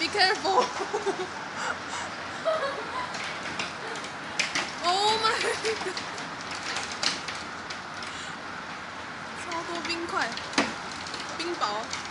Be careful. Oh my god. 超多冰块，冰雹。